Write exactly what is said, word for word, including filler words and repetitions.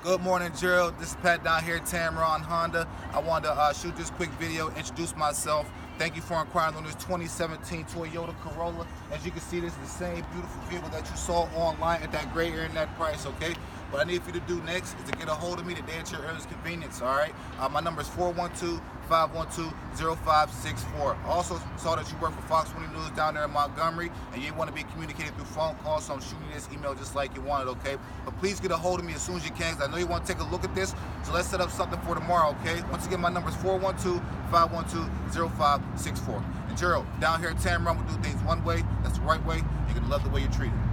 Good morning, Gerald. This is Pat down here at Tameron Honda. I wanted to uh, shoot this quick video, introduce myself. Thank you for inquiring on this twenty seventeen Toyota Corolla. As you can see, this is the same beautiful vehicle that you saw online at that gray area and that price, okay? What I need for you to do next is to get a hold of me today at your earliest convenience, all right? Uh, my number is four one two, five one two, zero five six four. I also saw that you work for Fox twenty News down there in Montgomery, and you want to be communicated through phone calls, so I'm shooting you this email just like you wanted, okay? But please get a hold of me as soon as you can, because I know you want to take a look at this, so let's set up something for tomorrow, okay? Once again, my number is four one two, five one two, zero five six four. And Gerald, down here at Tameron, we do things one way. That's the right way. You're going to love the way you're treated.